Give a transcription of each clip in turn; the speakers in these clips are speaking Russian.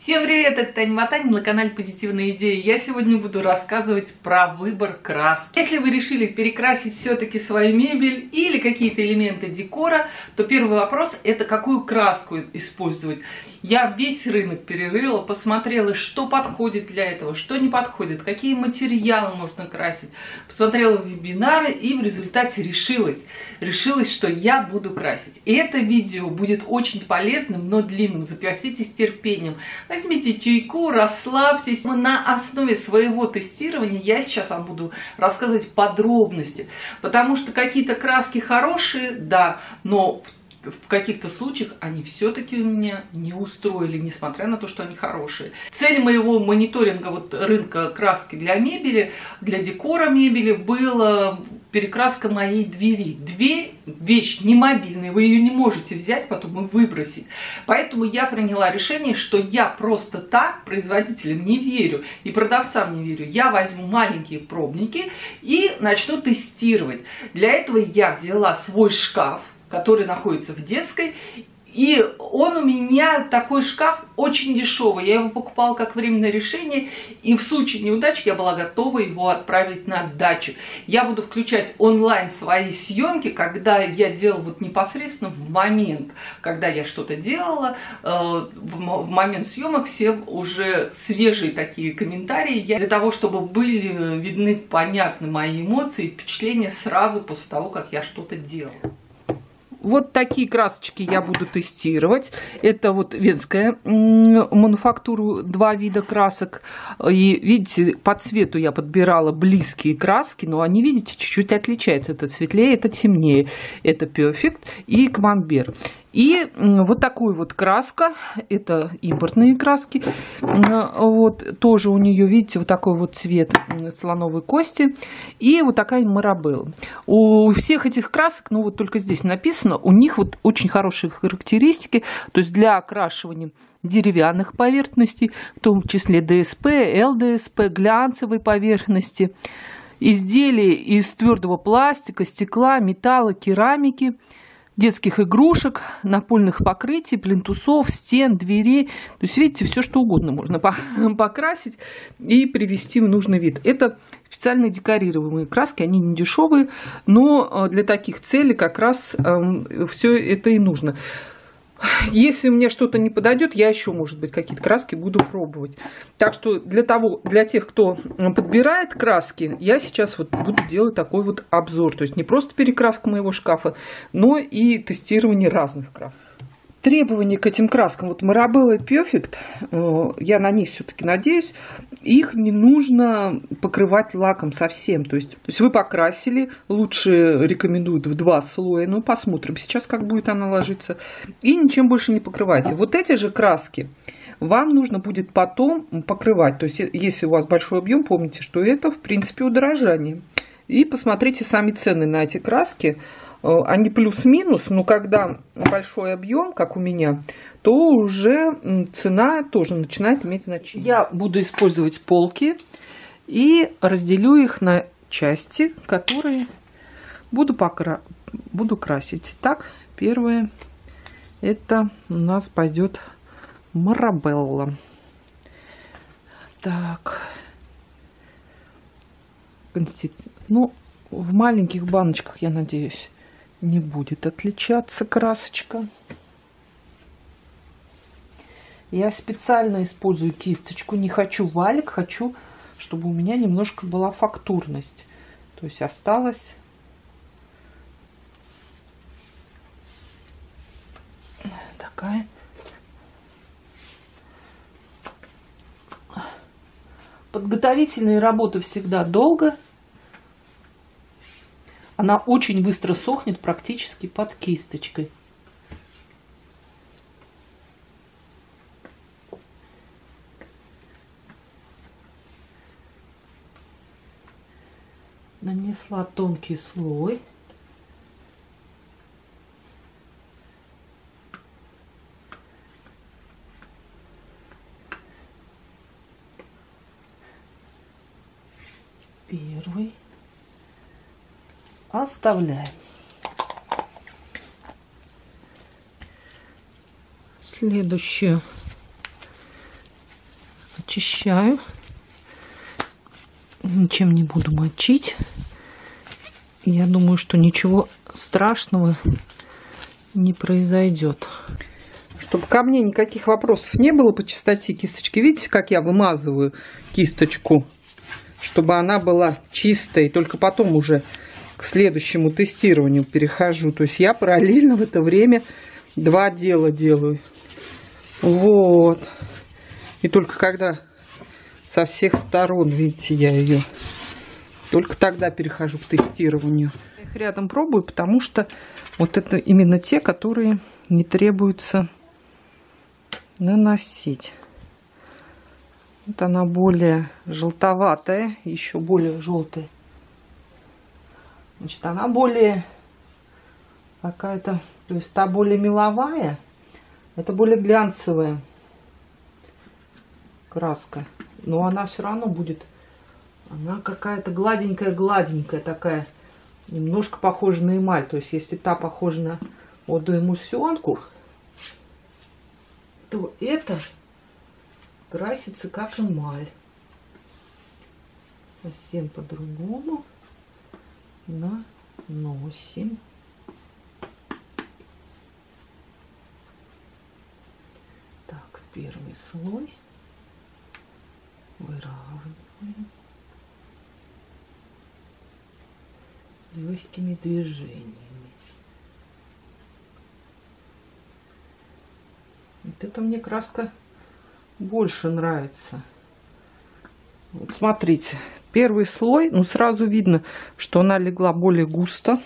Всем привет, это Таня Матань на канале Позитивные идеи. Я сегодня буду рассказывать про выбор красок. Если вы решили перекрасить все-таки свою мебель или какие-то элементы декора, то первый вопрос – это какую краску использовать. Я весь рынок перерыла, посмотрела, что подходит для этого, что не подходит, какие материалы можно красить. Посмотрела вебинары и в результате решилась, что я буду красить. И это видео будет очень полезным, но длинным. Запаситесь терпением. Возьмите чайку, расслабьтесь. На основе своего тестирования я сейчас вам буду рассказывать подробности. Потому что какие-то краски хорошие, да, но в каких-то случаях они все-таки у меня не устроили, несмотря на то, что они хорошие. Цель моего мониторинга рынка краски для мебели, для декора мебели была перекраска моей двери. Дверь – вещь не мобильная, вы ее не можете взять потом и выбросить. Поэтому я приняла решение, что я просто так производителям не верю и продавцам не верю. Я возьму маленькие пробники и начну тестировать. Для этого я взяла свой шкаф, который находится в детской. И он у меня, такой шкаф, очень дешевый. Я его покупала как временное решение. И в случае неудачи я была готова его отправить на дачу. Я буду включать онлайн свои съемки, когда я делала непосредственно в момент, когда я что-то делала. В момент съемок все уже свежие такие комментарии. Для того, чтобы были видны, понятны мои эмоции и впечатления сразу после того, как я что-то делала. Вот такие красочки я буду тестировать. Это вот венская мануфактура, два вида красок. И видите, по цвету я подбирала близкие краски, но они, видите, чуть-чуть отличаются. Это светлее, это темнее. Это Perfect и Камамбер. И вот такую вот краска, это импортные краски, вот тоже у нее, видите, вот такой вот цвет слоновой кости, и вот такая Марабелла. У всех этих красок, ну вот только здесь написано, у них вот очень хорошие характеристики, то есть для окрашивания деревянных поверхностей, в том числе ДСП, ЛДСП, глянцевой поверхности, изделия из твердого пластика, стекла, металла, керамики, детских игрушек, напольных покрытий, плинтусов, стен, дверей. То есть, видите, все что угодно можно покрасить и привести в нужный вид. Это специально декорируемые краски, они не дешевые, но для таких целей как раз все это и нужно. Если мне что-то не подойдет, я еще, может быть, какие-то краски буду пробовать. Так что для тех, кто подбирает краски, я сейчас вот буду делать такой вот обзор. То есть не просто перекраска моего шкафа, но и тестирование разных красок. Требования к этим краскам. Вот Marabella и Perfect, я на них все-таки надеюсь, их не нужно покрывать лаком совсем. То есть вы покрасили, лучше рекомендуют в 2 слоя, ну посмотрим сейчас, как будет она ложиться, и ничем больше не покрывайте. Вот эти же краски вам нужно будет потом покрывать. То есть если у вас большой объем, помните, что это в принципе удорожание. И посмотрите сами цены на эти краски. Они плюс-минус, но когда большой объем, как у меня, то уже цена тоже начинает иметь значение. Я буду использовать полки и разделю их на части, которые буду красить. Так, первое, это у нас пойдет Марабелла. Так, ну, в маленьких баночках, я надеюсь, не будет отличаться красочка. Я специально использую кисточку, не хочу валик, хочу, чтобы у меня немножко была фактурность. То есть осталась такая подготовительные работы всегда долго. Она очень быстро сохнет практически под кисточкой. Нанесла тонкий слой. Первый. Оставляем. Следующую очищаю. Ничем не буду мочить. Я думаю, что ничего страшного не произойдет. Чтобы ко мне никаких вопросов не было по чистоте кисточки. Видите, как я вымазываю кисточку, чтобы она была чистой. Только потом уже к следующему тестированию перехожу. То есть я параллельно в это время два дела делаю. Вот. И только когда со всех сторон, видите, я ее... Только тогда перехожу к тестированию. Я их рядом пробую, потому что вот это именно те, которые не требуется наносить. Вот она более желтоватая, еще более желтая. Значит, она более какая-то, то есть та более меловая, это более глянцевая краска. Но она все равно будет, она какая-то гладенькая такая, немножко похожа на эмаль. То есть если та похожа на водоэмульсионку, то это красится как эмаль. Совсем по-другому наносим. Так, первый слой выравниваем легкими движениями. Вот это мне краска больше нравится. Вот смотрите, первый слой, ну сразу видно, что она легла более густо.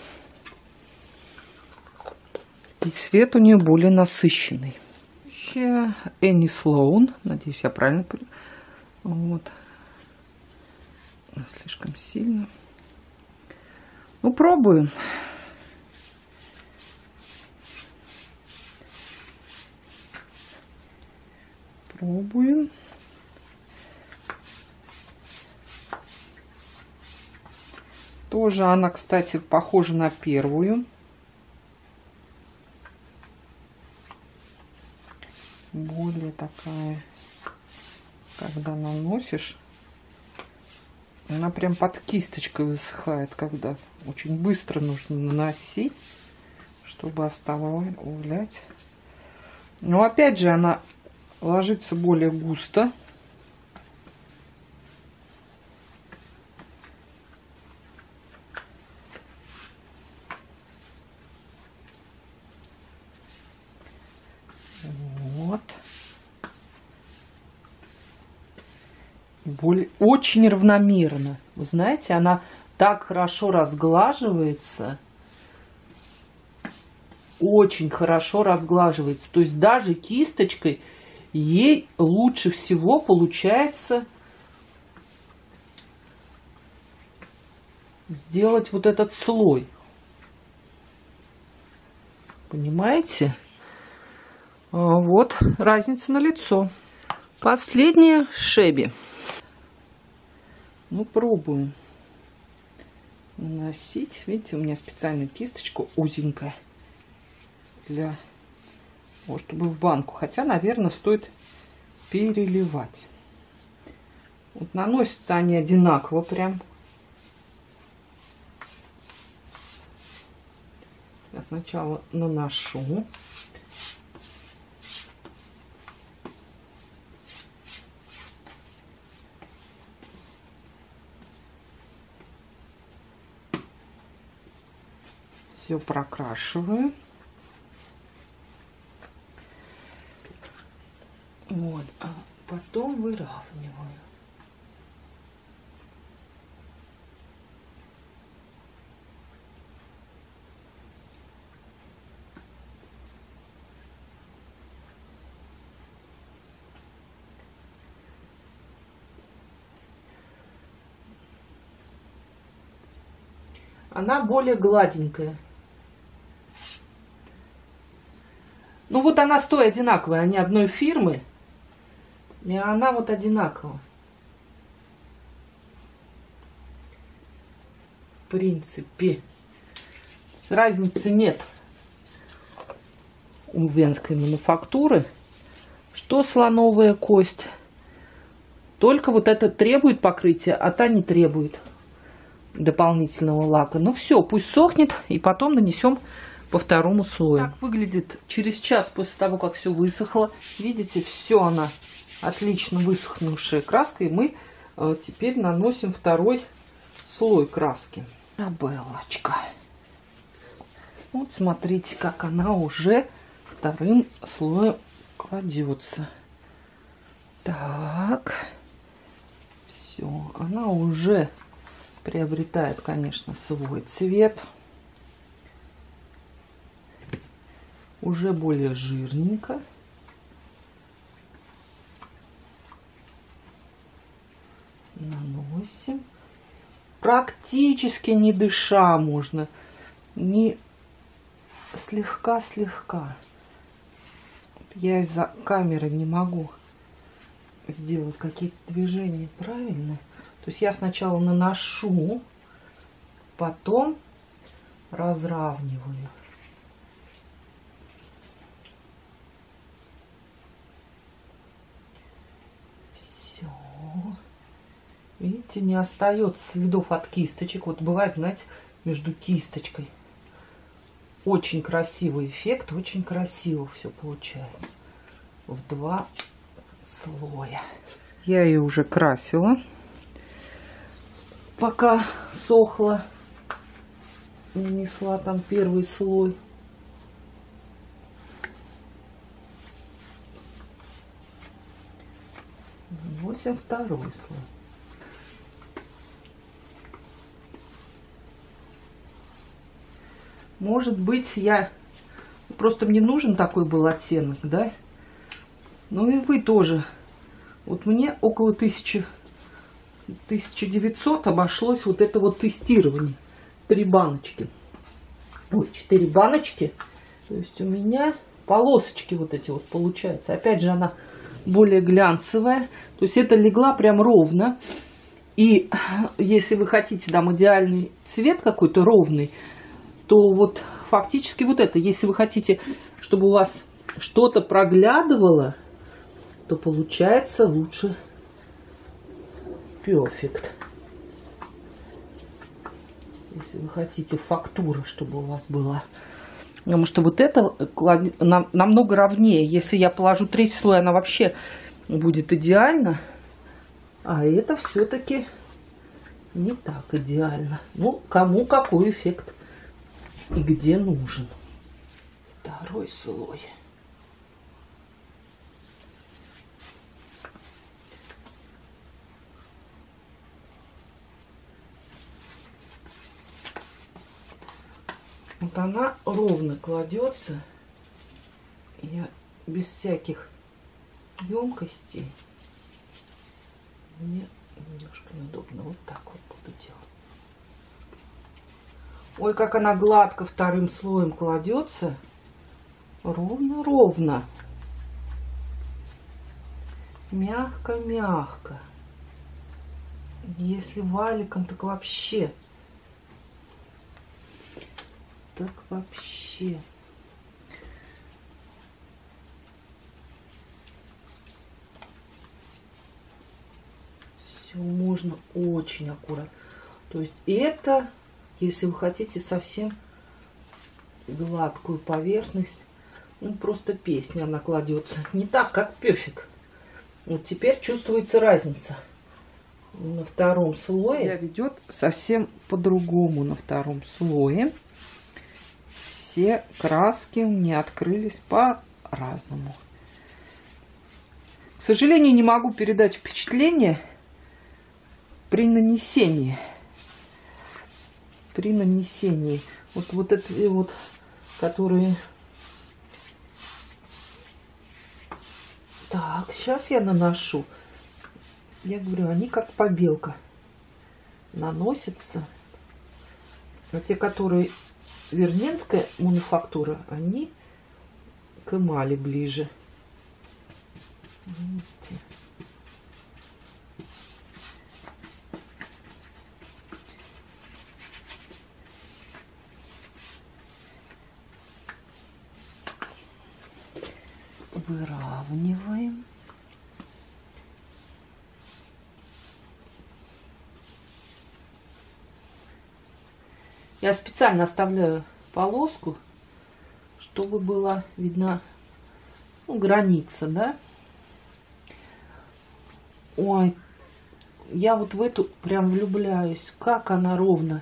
И цвет у нее более насыщенный. Энни Слоун, надеюсь, я правильно поняла. Вот. Слишком сильно. Ну, пробуем. Пробуем. Тоже она, кстати, похожа на первую. Более такая, когда наносишь, она прям под кисточкой высыхает, когда очень быстро нужно наносить, чтобы оставлять. Но опять же она ложится более густо. Вот. Очень равномерно. Вы знаете, она так хорошо разглаживается. Очень хорошо разглаживается. То есть даже кисточкой ей лучше всего получается сделать вот этот слой. Понимаете? Вот разница налицо. Последняя Шеби. Ну, пробуем наносить. Видите, у меня специальная кисточка узенькая для того, чтобы в банку. Хотя, наверное, стоит переливать. Вот наносятся они одинаково прям. Я сначала наношу. Все прокрашиваю. Вот, а потом выравниваю. Она более гладенькая. Ну вот она стоит одинаковая, они одной фирмы. И она вот одинакова. В принципе, разницы нет у венской мануфактуры. Что слоновая кость, Только вот это требует покрытия, а та не требует дополнительного лака. Ну все, пусть сохнет, и потом нанесем по второму слою. Так выглядит через час после того, как все высохло. Видите, все она отлично высохнувшая краска, и мы теперь наносим второй слой краски. Белочка. Вот смотрите, как она уже вторым слоем кладется. Так, все, она уже приобретает, конечно, свой цвет. Уже более жирненько. Наносим. Практически не дыша можно. Не слегка-слегка. Я из-за камеры не могу сделать какие-то движения правильно. То есть я сначала наношу, потом разравниваю. Все. Видите, не остается следов от кисточек. Вот бывает, знаете, между кисточкой. Очень красивый эффект, очень красиво все получается. В 2 слоя. Я ее уже красила, пока сохла. Нанесла там первый слой. Наносим второй слой. Может быть, просто мне нужен такой был оттенок, да? Ну и вы тоже. Вот мне около 1900 обошлось вот это вот тестирование. 3 баночки. Ой, 4 баночки. То есть у меня полосочки вот эти вот получаются. Опять же, она более глянцевая. То есть это легла прям ровно. И если вы хотите там идеальный цвет какой-то ровный, то вот фактически вот это, если вы хотите, чтобы у вас что-то проглядывало, то получается лучше Perfect. Если вы хотите фактура, чтобы у вас была. Потому что вот это намного ровнее. Если я положу 3 слоя, она вообще будет идеально. А это все-таки не так идеально. Ну, кому какой эффект и где нужен. Второй слой. Вот она ровно кладется. Я без всяких емкостей. Мне немножко неудобно. Вот так вот буду делать. Ой, как она гладко вторым слоем кладется. Ровно-ровно. Мягко-мягко. Если валиком, так вообще. Так вообще. Все можно очень аккуратно. То есть это, если вы хотите совсем гладкую поверхность, ну просто песня она кладется. Не так, как Perfect. Вот теперь чувствуется разница. На втором слое ведет совсем по-другому. На втором слое все краски у меня открылись по-разному. К сожалению, не могу передать впечатление при нанесении. При нанесении. Вот эти вот, которые... Так, сейчас я наношу. Я говорю, они как побелка наносятся. А те, которые верненская мануфактура, они к эмали ближе. Видите? Выравниваем. Я специально оставляю полоску, чтобы была видна, ну, граница, да. Ой, я вот в эту прям влюбляюсь. Как она ровно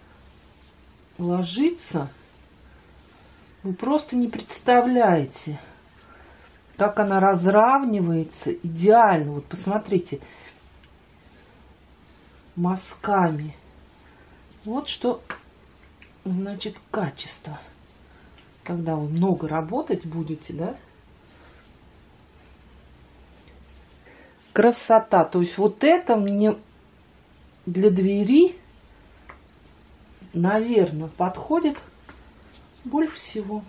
ложится. Вы просто не представляете, как она разравнивается идеально. Вот посмотрите, мазками. Вот что значит качество. Когда вы много работать будете, да? Красота. То есть вот это мне для двери, наверное, подходит больше всего.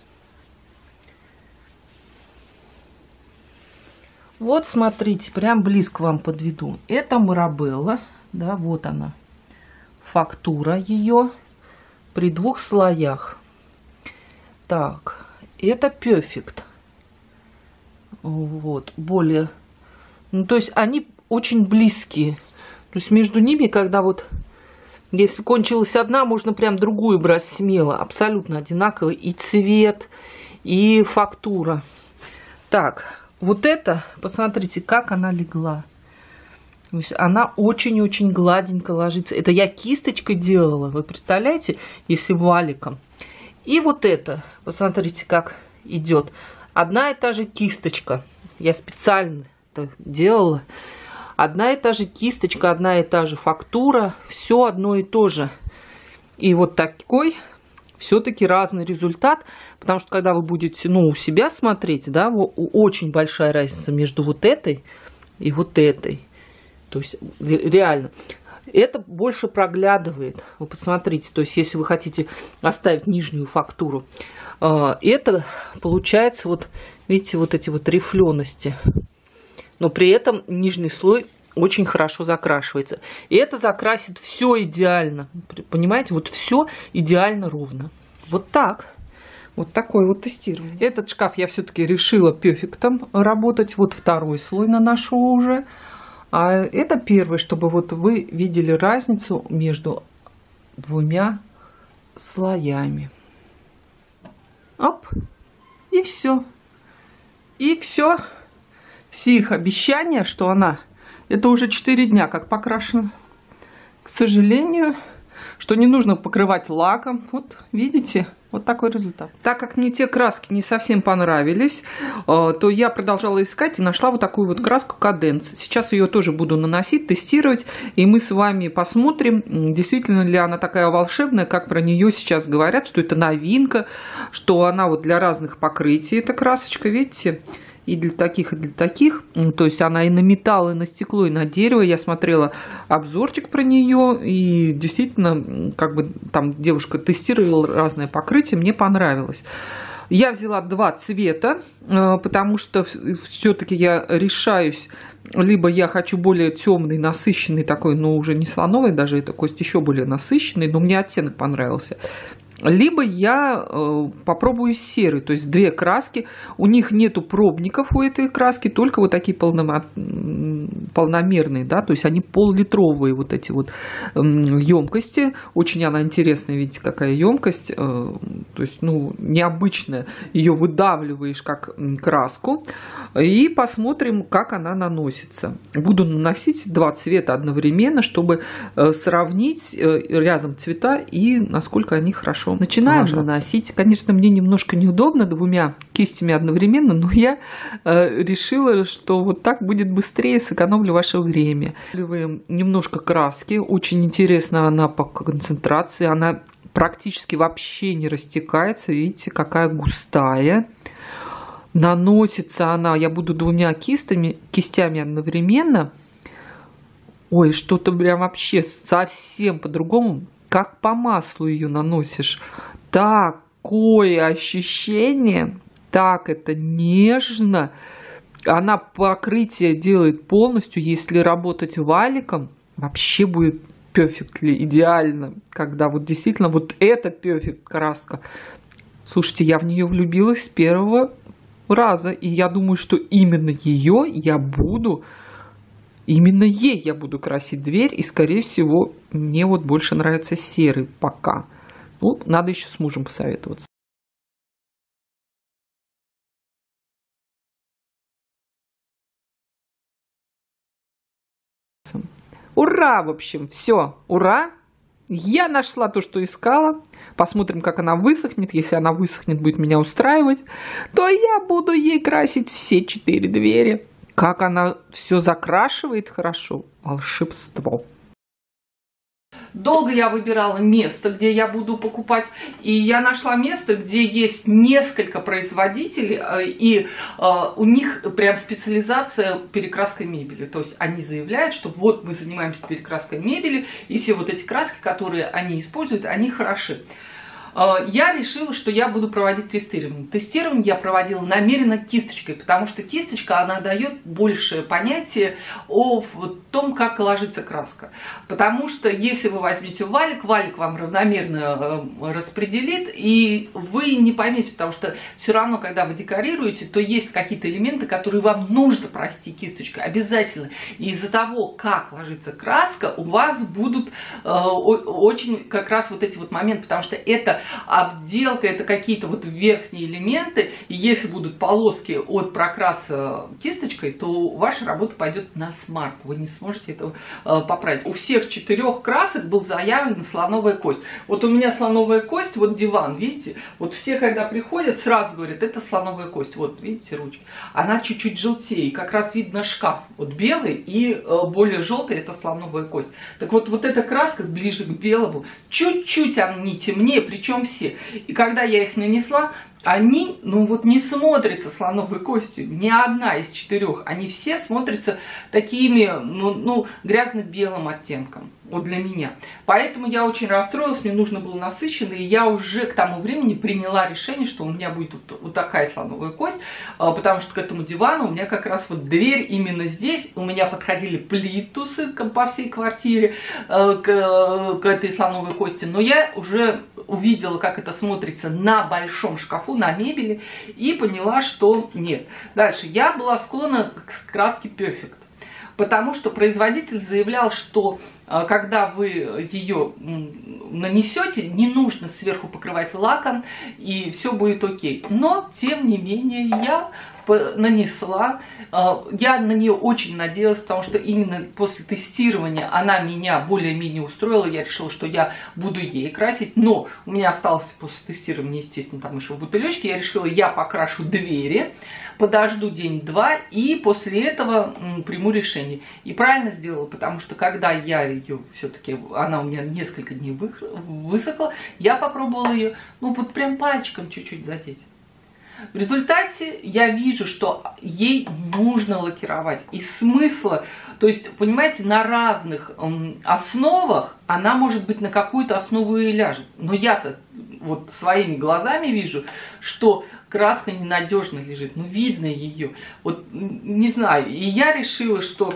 Вот смотрите, прям близко вам подведу. Это Марабелла, да, вот она. Фактура ее при 2 слоях. Так, это Perfect. Вот, более... Ну, то есть они очень близкие. То есть между ними, когда вот, если кончилась одна, можно прям другую брать смело. Абсолютно одинаковый и цвет, и фактура. Так, вот это, посмотрите, как она легла. То есть она очень-очень гладенько ложится. Это я кисточкой делала, вы представляете, если валиком. И вот это, посмотрите, как идет. Одна и та же кисточка. Я специально делала. Одна и та же кисточка, одна и та же фактура, все одно и то же. И вот такой все-таки разный результат, потому что когда вы будете, ну, у себя смотреть, да, очень большая разница между вот этой и вот этой. То есть реально это больше проглядывает. Вы посмотрите, то есть если вы хотите оставить нижнюю фактуру, это получается вот, видите, вот эти вот рифлености. Но при этом нижний слой очень хорошо закрашивается. И это закрасит все идеально. Понимаете, вот все идеально ровно. Вот так. Вот такое вот тестирование. Этот шкаф я все-таки решила перфектом работать. Вот 2-й слой наношу уже. А это 1-й, чтобы вот вы видели разницу между 2 слоями. Оп. И все. И все. Все их обещания, что она... Это уже 4 дня как покрашена. К сожалению, что не нужно покрывать лаком. Вот, видите? Вот такой результат. Так как мне те краски не совсем понравились, то я продолжала искать и нашла вот такую вот краску Каденс. Сейчас ее тоже буду наносить, тестировать. И мы с вами посмотрим, действительно ли она такая волшебная, как про нее сейчас говорят, что это новинка, что она вот для разных покрытий, эта красочка, видите? И для таких, и для таких. То есть она и на металл, и на стекло, и на дерево. Я смотрела обзорчик про нее. И действительно, как бы там девушка тестировала разное покрытие. Мне понравилось. Я взяла 2 цвета, потому что все-таки я решаюсь. Либо я хочу более темный, насыщенный такой, но уже не слоновый, даже это кость еще более насыщенный. Но мне оттенок понравился. Либо я попробую серый, то есть 2 краски. У них нету пробников у этой краски, только вот такие полномерные, да, то есть они пол-литровые вот эти вот емкости. Очень она интересная, видите, какая емкость, то есть, ну, необычная. Ее выдавливаешь как краску и посмотрим, как она наносится. Буду наносить 2 цвета одновременно, чтобы сравнить рядом цвета и насколько они хорошо начинаем наносить. Конечно, мне немножко неудобно 2 кистями одновременно, но я решила, что вот так будет быстрее, сэкономлю ваше время. Немножко краски. Очень интересна она по концентрации. Она практически вообще не растекается. Видите, какая густая. Наносится она, я буду 2 кистями одновременно. Ой, что-то прям вообще совсем по-другому. Как по маслу ее наносишь. Такое ощущение. Так это нежно. Она покрытие делает полностью. Если работать валиком, вообще будет перфектли, идеально. Когда вот действительно вот эта перфект краска. Слушайте, я в нее влюбилась с 1-го раза. И я думаю, что именно ее я буду... Именно ей я буду красить дверь, и, скорее всего, мне вот больше нравится серый пока. Ну, надо еще с мужем посоветоваться. Ура, в общем, все, ура! Я нашла то, что искала. Посмотрим, как она высохнет. Если она высохнет, будет меня устраивать, то я буду ей красить все 4 двери. Как она все закрашивает хорошо. Волшебство. Долго я выбирала место, где я буду покупать, и я нашла место, где есть несколько производителей, и у них прям специализация перекраской мебели. То есть они заявляют, что вот мы занимаемся перекраской мебели, и все вот эти краски, которые они используют, они хороши. Я решила, что я буду проводить тестирование. Тестирование я проводила намеренно кисточкой, потому что кисточка, она дает большее понятие о том, как ложится краска. Потому что если вы возьмете валик, валик вам равномерно распределит, и вы не поймете, потому что все равно, когда вы декорируете, то есть какие-то элементы, которые вам нужно провести кисточкой. Обязательно. Из-за того, как ложится краска, у вас будут очень как раз вот эти вот моменты, потому что это обделка, это какие-то вот верхние элементы, и если будут полоски от прокраса кисточкой, то ваша работа пойдет на смарку, вы не сможете этого поправить. У всех 4 красок был заявлен слоновая кость. Вот у меня слоновая кость, вот диван, видите, вот все, когда приходят, сразу говорят, это слоновая кость, вот видите ручки, она чуть-чуть желтее, как раз видно шкаф, вот белый и более желтый, это слоновая кость. Так вот, вот эта краска ближе к белому, чуть-чуть они темнее, причем все. И когда я их нанесла, они, ну вот не смотрятся слоновой костью, ни одна из 4, они все смотрятся такими, ну грязно-белым оттенком, вот для меня. Поэтому я очень расстроилась, мне нужно было насыщенный, и я уже к тому времени приняла решение, что у меня будет вот такая слоновая кость, потому что к этому дивану у меня как раз вот дверь именно здесь, у меня подходили плинтусы по всей квартире к этой слоновой кости, но я уже увидела, как это смотрится на большом шкафу, на мебели, и поняла, что нет. Дальше я была склонна к краске Perfect, потому что производитель заявлял, что когда вы ее нанесете, не нужно сверху покрывать лаком, и все будет окей. Но, тем не менее, я нанесла. Я на нее очень надеялась, потому что именно после тестирования она меня более-менее устроила. Я решила, что я буду ей красить. Но у меня осталось после тестирования, естественно, там еще в бутылечке. Я решила, я покрашу двери, подожду день-два и после этого приму решение. И правильно сделала, потому что когда я ее все-таки, она у меня несколько дней высохла, я попробовала ее, ну вот прям пальчиком чуть-чуть задеть. В результате я вижу, что ей нужно лакировать. И смысла, то есть, понимаете, на разных основах она, может быть, на какую-то основу и ляжет. Но я-то вот своими глазами вижу, что краска ненадежно лежит. Ну, видно ее. Вот, не знаю. И я решила, что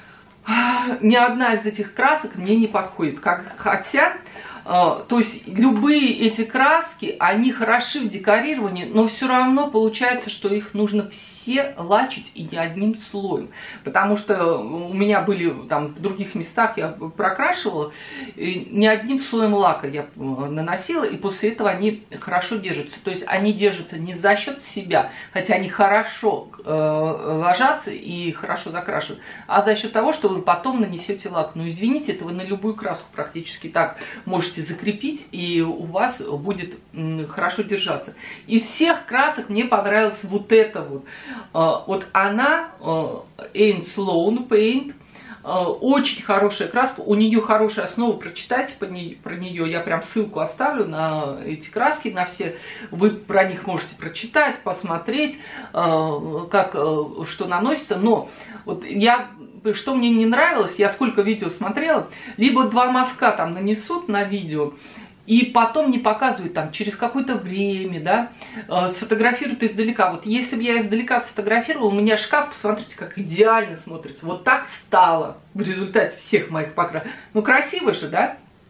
ни одна из этих красок мне не подходит. Хотя... То есть любые эти краски, они хороши в декорировании, но все равно получается, что их нужно все лачить и не одним слоем. Потому что у меня были там в других местах, я прокрашивала, и не одним слоем лака я наносила, и после этого они хорошо держатся. То есть они держатся не за счет себя, хотя они хорошо ложатся и хорошо закрашивают, а за счет того, что вы потом нанесете лак. Ну извините, это вы на любую краску практически так можете закрепить, и у вас будет хорошо держаться. Из всех красок мне понравилась вот эта вот. Вот она, Ain Sloan Paint, очень хорошая краска, у нее хорошая основа, прочитайте про нее, я прям ссылку оставлю на эти краски, на все, вы про них можете прочитать, посмотреть, как, что наносится, но вот что мне не нравилось, я сколько видео смотрела, либо 2 мазка там нанесут на видео, и потом не показывают там через какое-то время, да, сфотографируют издалека. Вот если бы я издалека сфотографировала, у меня шкаф, посмотрите, как идеально смотрится. Вот так стало в результате всех моих покрасок. Ну, красиво же, да?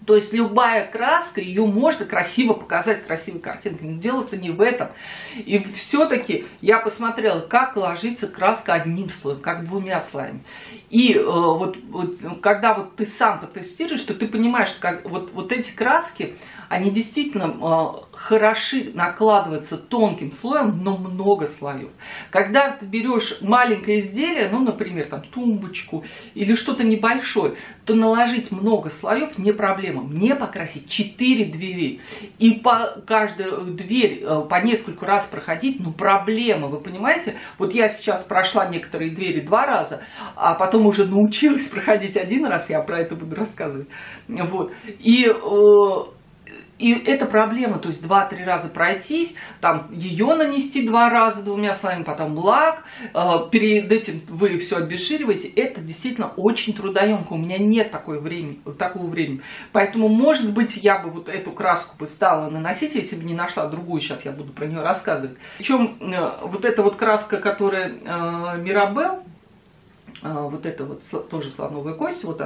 То есть любая краска, ее можно красиво показать, красивой картинкой. Но дело-то не в этом. И все-таки я посмотрела, как ложится краска одним слоем, как двумя слоями. И когда вот ты сам потестируешь, то ты понимаешь, что вот эти краски, они действительно хороши накладываются тонким слоем, но много слоев. Когда ты берешь маленькое изделие, ну, например, там тумбочку или что-то небольшое, то наложить много слоев не проблема. Мне покрасить 4 двери и по каждую дверь по несколько раз проходить, ну, проблема, вы понимаете? Вот я сейчас прошла некоторые двери 2 раза, а потом уже научилась проходить 1 раз, я про это буду рассказывать. Вот. И это проблема, то есть 2-3 раза пройтись, там ее нанести 2 раза 2 слоями, потом лак, перед этим вы все обезжириваете, это действительно очень трудоемко, у меня нет такого времени. Поэтому, может быть, я бы вот эту краску бы стала наносить, если бы не нашла другую, сейчас я буду про нее рассказывать. Причем вот эта вот краска, которая Мирабель, вот это вот тоже слоновая кость, вот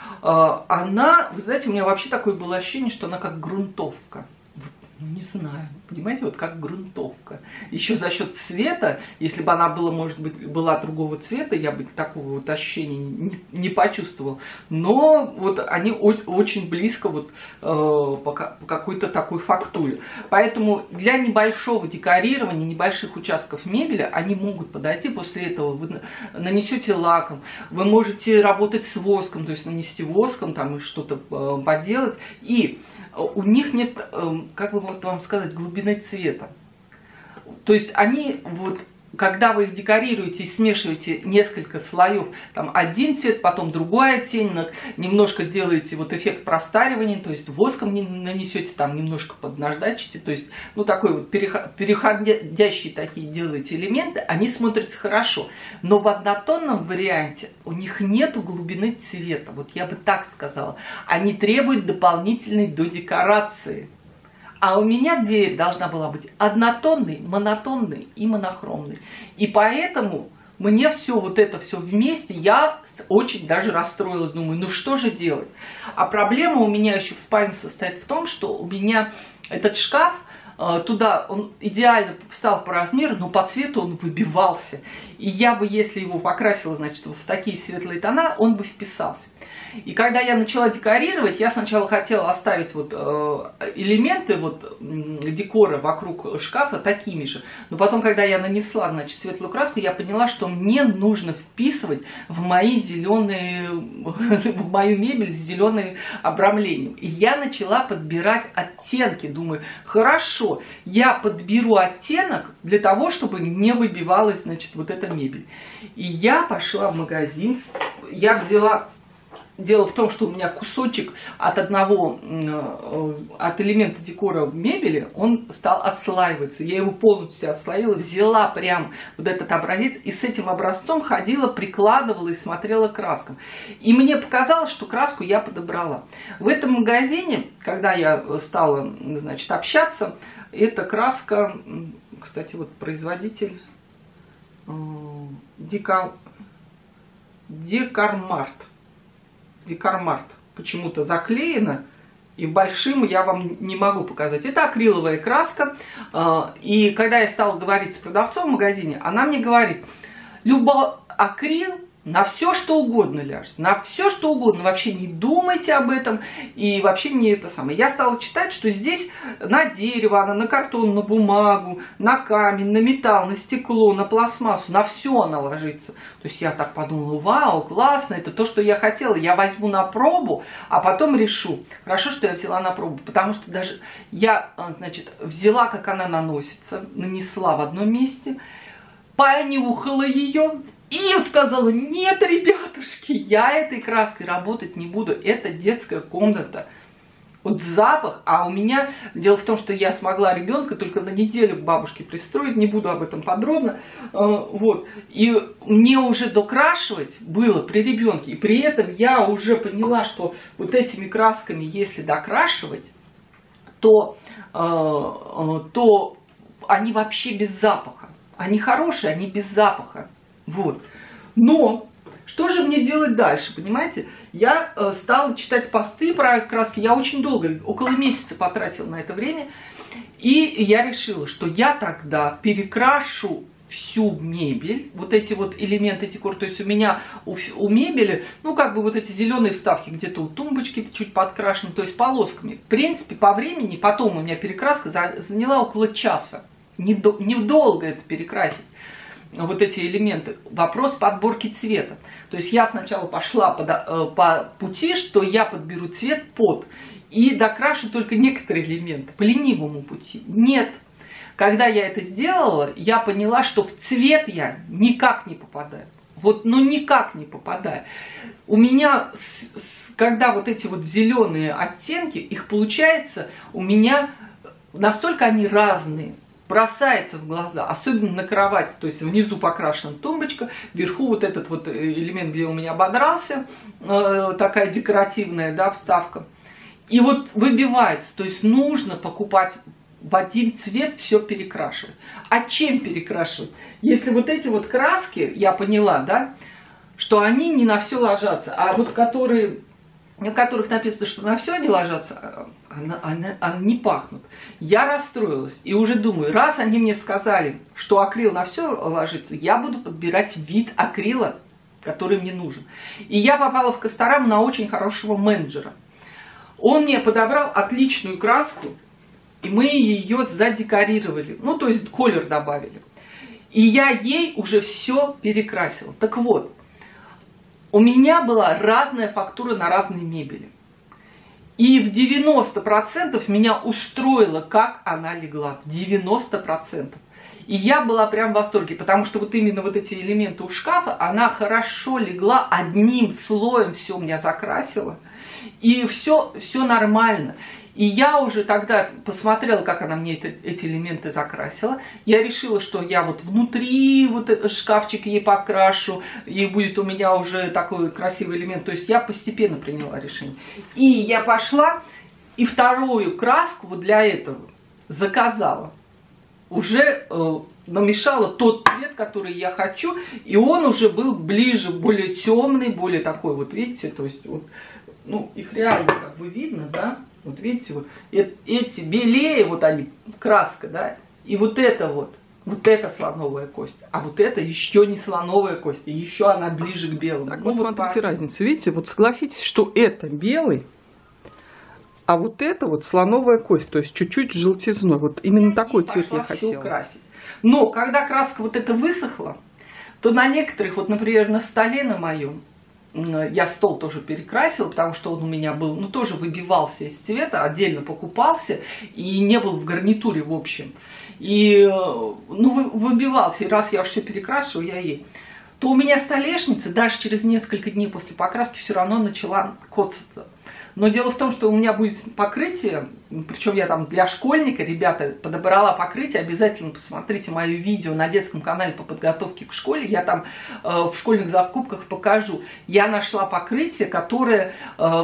она, вы знаете, у меня вообще такое было ощущение, что она как грунтовка. Не знаю, понимаете, вот как грунтовка. Еще за счет цвета, если бы она была, может быть, была другого цвета, я бы такого вот ощущения не почувствовал. Но вот они очень близко вот по какой-то такой фактуре. Поэтому для небольшого декорирования, небольших участков мебели, они могут подойти. После этого вы нанесете лаком, вы можете работать с воском, то есть нанести воском там и что-то поделать. И у них нет, как бы вот вам сказать, глубины цвета. То есть они вот, когда вы их декорируете и смешиваете несколько слоев, там один цвет, потом другой оттенок, немножко делаете вот эффект простаривания, то есть воском нанесете, там немножко поднаждачите, то есть, ну, такой вот переходящие такие делаете элементы, они смотрятся хорошо. Но в однотонном варианте у них нету глубины цвета, вот я бы так сказала. Они требуют дополнительной додекорации. А у меня дверь должна была быть однотонной, монотонной и монохромной. И поэтому мне все вот это все вместе, я очень даже расстроилась. Думаю, ну что же делать? А проблема у меня еще в спальне состоит в том, что у меня этот шкаф, туда он идеально встал по размеру, но по цвету он выбивался. И я бы, если его покрасила, значит, вот в такие светлые тона, он бы вписался. И когда я начала декорировать, я сначала хотела оставить вот элементы вот декора вокруг шкафа такими же. Но потом, когда я нанесла, значит, светлую краску, я поняла, что мне нужно вписывать в мои зеленые, в мою мебель с зеленым обрамлением. И я начала подбирать оттенки. Думаю, хорошо, я подберу оттенок для того, чтобы не выбивалась, значит, вот эта мебель. И я пошла в магазин, я взяла... Дело в том, что у меня кусочек от элемента декора мебели, он стал отслаиваться. Я его полностью отслоила, взяла прям вот этот образец и с этим образцом ходила, прикладывала и смотрела краскам. И мне показалось, что краску я подобрала. В этом магазине, когда я стала, значит, общаться, эта краска, кстати, вот производитель Декармарт почему-то заклеено, и большим я вам не могу показать. Это акриловая краска, и когда я стала говорить с продавцом в магазине, она мне говорит, акрил на все что угодно ляжет, на все что угодно, вообще не думайте об этом, и вообще не это самое. Я стала читать, что здесь на дерево, на картон, на бумагу, на камень, на металл, на стекло, на пластмассу, на все она ложится. То есть я так подумала, вау, классно, это то, что я хотела, я возьму на пробу, а потом решу. Хорошо, что я взяла на пробу, потому что даже я, значит, взяла, как она наносится, нанесла в одном месте, понюхала ее, и сказала, нет, ребятушки, я этой краской работать не буду, это детская комната. Вот запах, а у меня, дело в том, что я смогла ребенка только на неделю к бабушке пристроить, не буду об этом подробно, вот, и мне уже докрашивать было при ребенке, и при этом я уже поняла, что вот этими красками, если докрашивать, то они вообще без запаха, они хорошие, они без запаха. Вот. Но Что же мне делать дальше, понимаете? Я стала читать посты про краски, я очень долго, около месяца потратила на это время, и я решила, что я тогда перекрашу всю мебель, вот эти вот элементы декора, то есть у меня у мебели, ну как бы вот эти зеленые вставки где-то у тумбочки чуть подкрашены, то есть полосками. В принципе, по времени, потом у меня перекраска заняла около часа. Недолго это перекрасить, вот эти элементы. Вопрос подборки цвета. То есть я сначала пошла по пути, что я подберу цвет под и докрашу только некоторые элементы по ленивому пути. Нет. Когда я это сделала, я поняла, что в цвет я никак не попадаю. Вот, ну никак не попадаю. У меня, когда вот эти вот зеленые оттенки, их получается, у меня настолько они разные, бросается в глаза, особенно на кровати. То есть внизу покрашена тумбочка, вверху вот этот вот элемент, где у меня ободрался, такая декоративная, да, вставка. И вот выбивается, то есть нужно покупать в один цвет, все перекрашивать. А чем перекрашивать? Если вот эти вот краски, я поняла, да, что они не на все ложатся, а вот которые, на которых написано, что на все они ложатся, они не пахнут. Я расстроилась и уже думаю, раз они мне сказали, что акрил на все ложится, я буду подбирать вид акрила, который мне нужен. И я попала в Кастораму на очень хорошего менеджера. Он мне подобрал отличную краску, и мы ее задекорировали, ну то есть колер добавили. И я ей уже все перекрасила. Так вот, у меня была разная фактура на разной мебели. И в 90% меня устроило, как она легла. В 90%. И я была прям в восторге, потому что вот именно вот эти элементы у шкафа, она хорошо легла, одним слоем все у меня закрасила. И все нормально. И я уже тогда посмотрела, как она мне эти элементы закрасила. Я решила, что я вот внутри вот этот шкафчик ей покрашу, и будет у меня уже такой красивый элемент. То есть я постепенно приняла решение. И я пошла и вторую краску вот для этого заказала. Уже намешала тот цвет, который я хочу, и он уже был ближе, более темный, более такой вот, видите, то есть вот, ну, их реально как бы видно, да, вот видите, вот эти белее, вот они, краска, да, и вот это слоновая кость, а вот это еще не слоновая кость, и еще она ближе к белому. Так, ну, вот смотрите разницу, видите, вот согласитесь, что это белый, а вот это вот слоновая кость, то есть чуть-чуть желтизной, вот именно такой цвет я хотела. Красить. Но когда краска вот эта высохла, то на некоторых, вот, например, на столе на моем, я стол тоже перекрасила, потому что он у меня был, ну, тоже выбивался из цвета, отдельно покупался и не был в гарнитуре в общем. И, ну, выбивался, и раз я уж все перекрашиваю, я ей. То у меня столешница даже через несколько дней после покраски все равно начала коцаться. Но дело в том, что у меня будет покрытие, причем я там для школьника, ребята, подобрала покрытие, обязательно посмотрите мое видео на детском канале по подготовке к школе, я там в школьных закупках покажу. Я нашла покрытие, которое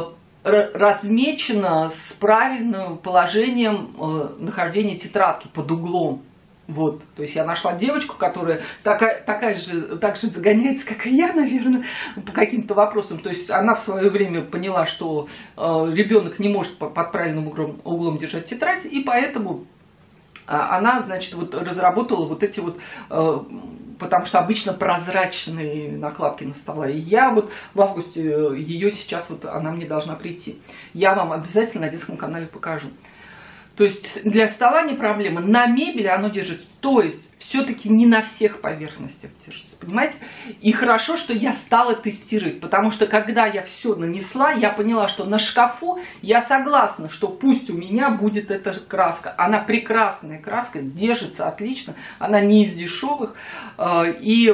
размечено с правильным положением нахождения тетрадки под углом. Вот, то есть я нашла девочку, которая так же загоняется, как и я, наверное, по каким-то вопросам. То есть она в свое время поняла, что ребенок не может под правильным углом держать тетрадь, и поэтому она, значит, вот разработала вот эти вот, потому что обычно прозрачные накладки на стола. И я вот в августе ее сейчас, вот она мне должна прийти. Я вам обязательно на детском канале покажу. То есть для стола не проблема, на мебели оно держится. То есть все-таки не на всех поверхностях держится, понимаете? И хорошо, что я стала тестировать, потому что когда я все нанесла, я поняла, что на шкафу я согласна, что пусть у меня будет эта краска. Она прекрасная краска, держится отлично, она не из дешевых. И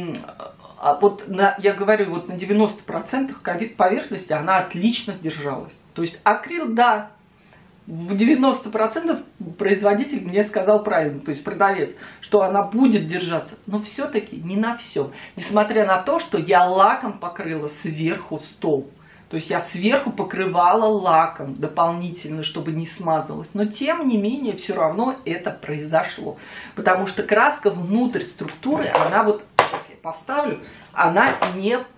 вот я говорю, вот на 90% поверхности она отлично держалась. То есть акрил, да. В 90% производитель мне сказал правильно, то есть продавец, что она будет держаться, но все-таки не на всем. Несмотря на то, что я лаком покрыла сверху стол. То есть я сверху покрывала лаком дополнительно, чтобы не смазалось. Но тем не менее, все равно это произошло. Потому что краска внутрь структуры, она вот, сейчас я поставлю, она не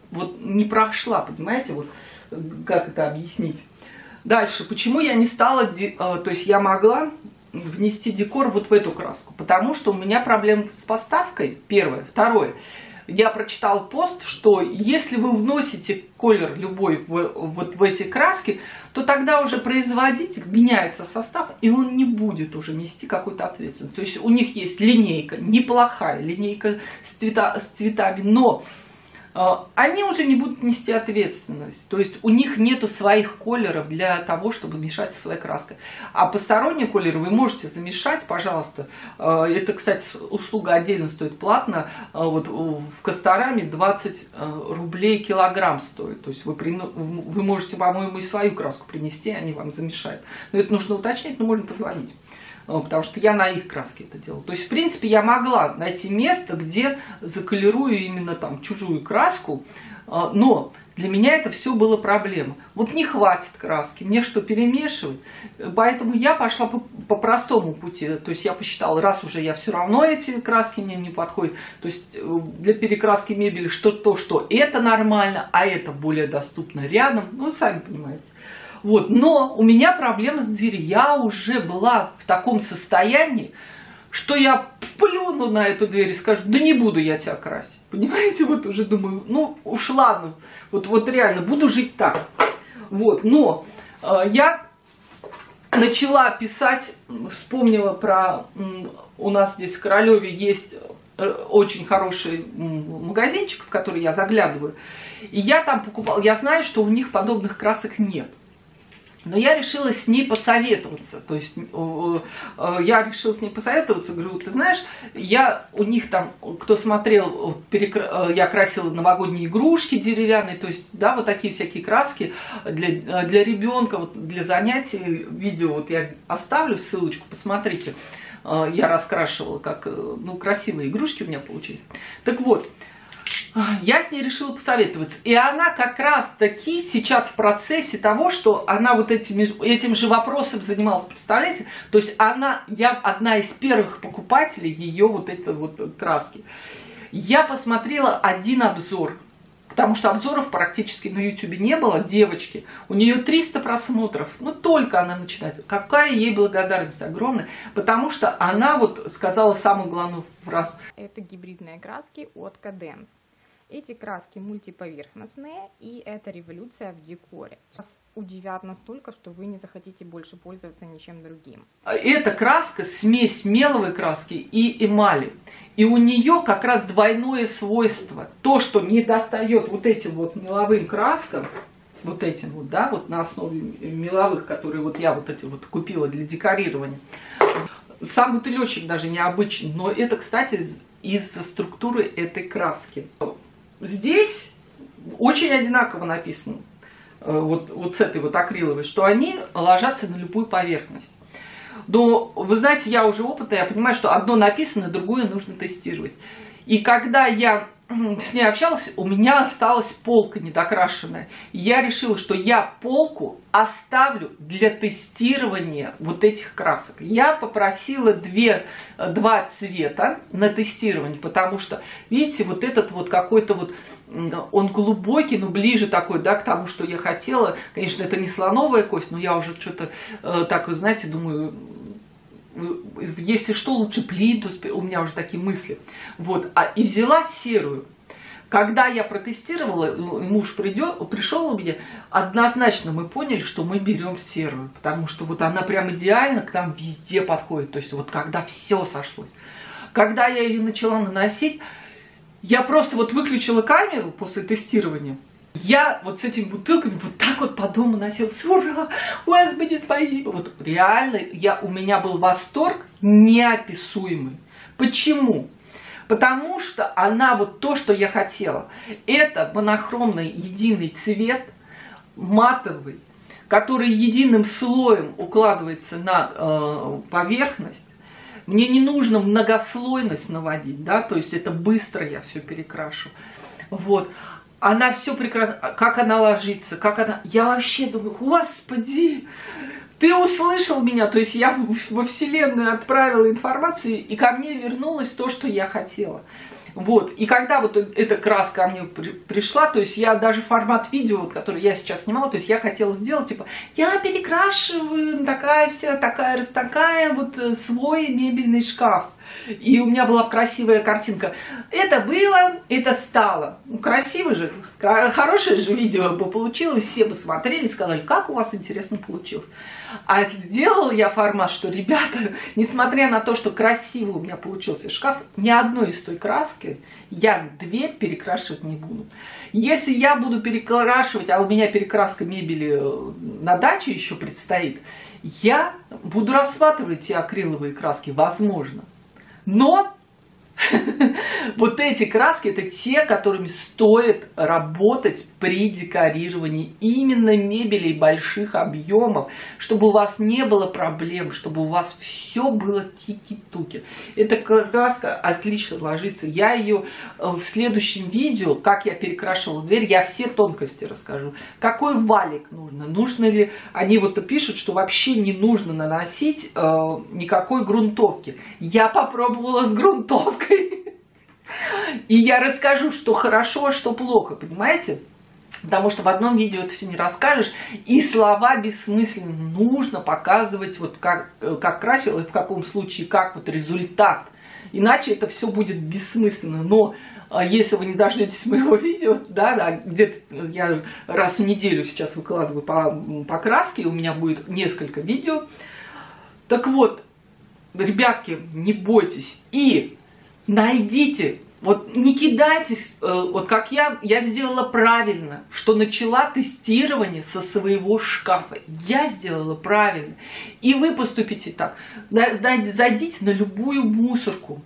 вот не прошла, понимаете, вот как это объяснить. Дальше, почему я не стала, то есть я могла внести декор вот в эту краску, потому что у меня проблемы с поставкой, первое. Второе, я прочитала пост, что если вы вносите колер любой вот в эти краски, то тогда уже производитель, меняется состав, и он не будет уже нести какую-то ответственность. То есть у них есть линейка, неплохая линейка с цветами, но они уже не будут нести ответственность. То есть у них нету своих колеров для того, чтобы мешать со своей краской. А посторонние колеры вы можете замешать, пожалуйста. Это, кстати, услуга отдельно стоит платно. Вот в Костораме 20 рублей килограмм стоит. То есть вы можете, по-моему, и свою краску принести, они вам замешают. Но это нужно уточнить, но можно позвонить. Потому что я на их краске это делала. То есть, в принципе, я могла найти место, где заколерую именно там чужую краску, но для меня это все было проблема. Вот не хватит краски, мне что перемешивать? Поэтому я пошла по простому пути. То есть я посчитала, раз уже я все равно эти краски мне не подходят, то есть для перекраски мебели что это нормально, а это более доступно рядом, ну, сами понимаете. Вот, но у меня проблема с дверью. Я уже была в таком состоянии, что я плюну на эту дверь и скажу, да не буду я тебя красить. Понимаете, вот уже думаю, ну уж ладно, вот реально, буду жить так. Вот, но я начала писать, вспомнила про, у нас здесь в Королеве есть очень хороший магазинчик, в который я заглядываю. И я там покупала, я знаю, что у них подобных красок нет. Но я решила с ней посоветоваться. То есть я решила с ней посоветоваться. Говорю, ты знаешь, я у них там, кто смотрел, я красила новогодние игрушки деревянные. То есть, да, вот такие всякие краски для ребенка, вот для занятий. Видео вот я оставлю ссылочку, посмотрите. Я раскрашивала, как, ну, красивые игрушки у меня получились. Так вот. Я с ней решила посоветоваться. И она как раз таки сейчас в процессе того, что она вот этим же вопросом занималась, представляете? То есть я одна из первых покупателей ее вот этой вот краски. Я посмотрела один обзор, потому что обзоров практически на YouTube не было, девочки. У нее 300 просмотров, ну только она начинает. Какая ей благодарность огромная, потому что она вот сказала самую главную фразу. Это гибридные краски от Cadence. Эти краски мультиповерхностные, и это революция в декоре. Вас удивят настолько, что вы не захотите больше пользоваться ничем другим. Эта краска смесь меловой краски и эмали. И у нее как раз двойное свойство. То, что не достает вот этим вот меловым краскам, вот этим вот, да, вот на основе меловых, которые вот я вот эти вот купила для декорирования. Сам бутылечек даже необычный, но это, кстати, из-за структуры этой краски. Здесь очень одинаково написано, вот с этой вот акриловой, что они ложатся на любую поверхность. Но, вы знаете, я уже опытная, я понимаю, что одно написано, другое нужно тестировать. И когда я с ней общалась, у меня осталась полка недокрашенная. И я решила, что я полку оставлю для тестирования вот этих красок. Я попросила два цвета на тестирование, потому что, видите, вот этот вот какой-то вот, он глубокий, но ближе такой, да, к тому, что я хотела. Конечно, это не слоновая кость, но я уже что-то так, знаете, думаю... Если что, лучше плинтус, у меня уже такие мысли. Вот, и взяла серую. Когда я протестировала, муж пришел у меня, однозначно мы поняли, что мы берем серую. Потому что вот она прям идеально к нам везде подходит. То есть вот когда все сошлось. Когда я ее начала наносить, я просто вот выключила камеру после тестирования. Я вот с этими бутылками вот так вот по дому носилась. Ура! Господи, спасибо! Вот реально у меня был восторг неописуемый. Почему? Потому что она вот то, что я хотела. Это монохромный единый цвет, матовый, который единым слоем укладывается на поверхность. Мне не нужно многослойность наводить, да, то есть это быстро я все перекрашу. Вот. Она все прекрасно, как она ложится, как она... Я вообще думаю, господи, ты услышал меня, то есть я во Вселенную отправила информацию, и ко мне вернулось то, что я хотела. Вот, и когда вот эта краска ко мне пришла, то есть я даже формат видео, вот, который я сейчас снимала, то есть я хотела сделать, типа, я перекрашиваю, такая вся, такая, вот свой мебельный шкаф. И у меня была красивая картинка. Это было, это стало. Ну, красиво же, хорошее же видео бы получилось, все бы смотрели, сказали, как у вас интересно получилось. А сделала я формат, что, ребята, несмотря на то, что красиво у меня получился шкаф, ни одной из той краски я дверь перекрашивать не буду. Если я буду перекрашивать, а у меня перекраска мебели на даче еще предстоит, я буду рассматривать те акриловые краски, возможно. Но вот эти краски, это те, которыми стоит работать при декорировании именно мебели больших объемов, чтобы у вас не было проблем, чтобы у вас все было тики-туки. Эта краска отлично ложится. Я ее в следующем видео, как я перекрашивала дверь, я все тонкости расскажу. Какой валик нужно? Нужно ли... Они вот пишут, что вообще не нужно наносить никакой грунтовки. Я попробовала с грунтовкой. И я расскажу, что хорошо, а что плохо, понимаете? Потому что в одном видео это все не расскажешь, и слова бессмысленны. Нужно показывать, вот как красила, и в каком случае, как вот результат. Иначе это все будет бессмысленно. Но если вы не дождетесь моего видео, да, где-то я раз в неделю сейчас выкладываю по краске, у меня будет несколько видео. Так вот, ребятки, не бойтесь. И найдите, вот не кидайтесь, вот как я сделала правильно, что начала тестирование со своего шкафа. Я сделала правильно. И вы поступите так. Зайдите на любую мусорку,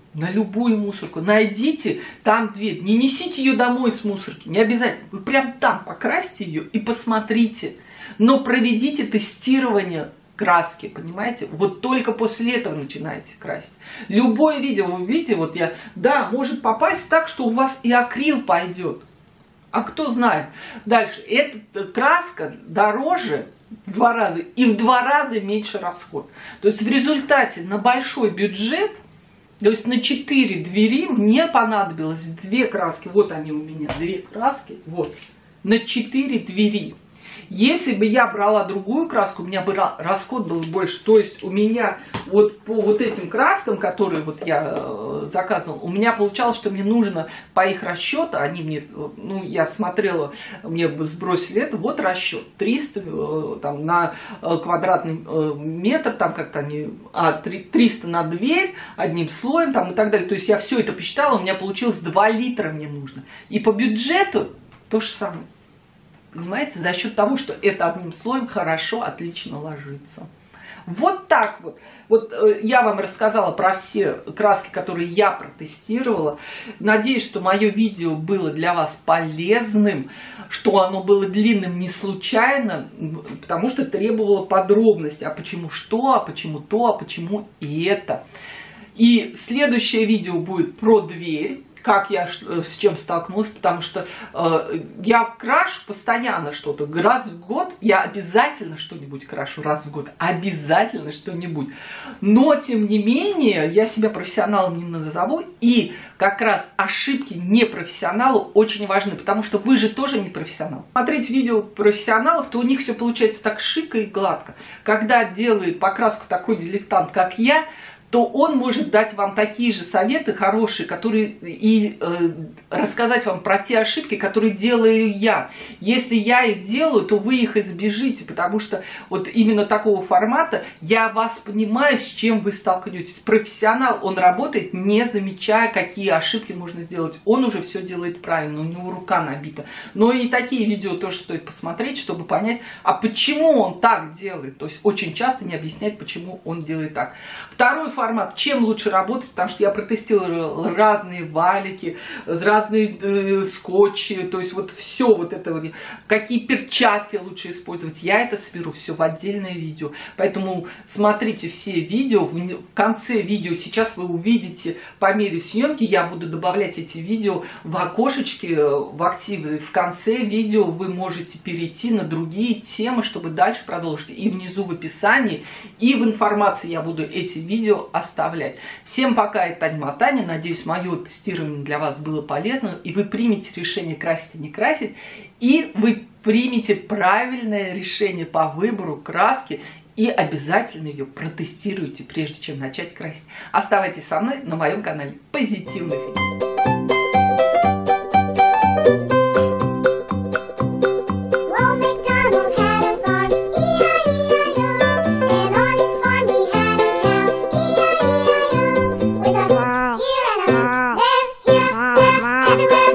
найдите там дверь. Не несите ее домой с мусорки, не обязательно. Вы прям там покрасьте ее и посмотрите. Но проведите тестирование краски, понимаете? Вот только после этого начинаете красить. Любое видео вы видите, вот я, да, может попасть так, что у вас и акрил пойдет. А кто знает. Дальше, эта краска дороже в 2 раза и в 2 раза меньше расход. То есть в результате на большой бюджет, то есть на 4 двери мне понадобилось 2 краски. Вот они у меня, 2 краски, вот, на 4 двери. Если бы я брала другую краску, у меня бы расход был больше. То есть у меня вот по вот этим краскам, которые вот я заказывала, у меня получалось, что мне нужно по их расчету, они мне, ну я смотрела, мне сбросили это, вот расчет 300 там, на квадратный метр, там как-то они, 300 на дверь, одним слоем там и так далее. То есть я все это посчитала, у меня получилось 2 литра мне нужно. И по бюджету то же самое. Понимаете, за счет того, что это одним слоем хорошо, отлично ложится. Вот так вот. Вот я вам рассказала про все краски, которые я протестировала. Надеюсь, что мое видео было для вас полезным, что оно было длинным не случайно, потому что требовало подробности. А почему что, а почему то, а почему и это. И следующее видео будет про дверь. Как я с чем столкнулась, потому что я крашу постоянно что-то. Раз в год я обязательно что-нибудь крашу, раз в год обязательно что-нибудь. Но, тем не менее, я себя профессионалом не назову. И как раз ошибки непрофессионалу очень важны, потому что вы же тоже не профессионал. Смотреть видео профессионалов, то у них все получается так шико и гладко. Когда делает покраску такой дилетант, как я, то он может дать вам такие же советы хорошие, которые и рассказать вам про те ошибки, которые делаю я. Если я их делаю, то вы их избежите, потому что вот именно такого формата я вас понимаю, с чем вы столкнетесь. Профессионал, он работает, не замечая, какие ошибки можно сделать. Он уже все делает правильно, у него рука набита. Но и такие видео тоже стоит посмотреть, чтобы понять, а почему он так делает. То есть очень часто не объяснять, почему он делает так. Второй формат, чем лучше работать, потому что я протестировала разные валики, разные скотчи, то есть вот все вот это вот, какие перчатки лучше использовать, я это соберу все в отдельное видео. Поэтому смотрите все видео, в конце видео сейчас вы увидите по мере съемки, я буду добавлять эти видео в окошечки, в активы. В конце видео вы можете перейти на другие темы, чтобы дальше продолжить. И внизу в описании, и в информации я буду эти видео буду оставлять. Всем пока, это Таня Матаня. Надеюсь, мое тестирование для вас было полезным, и вы примете решение красить и не красить, и вы примете правильное решение по выбору краски, и обязательно ее протестируйте, прежде чем начать красить. Оставайтесь со мной на моем канале Позитивных идей. Everywhere.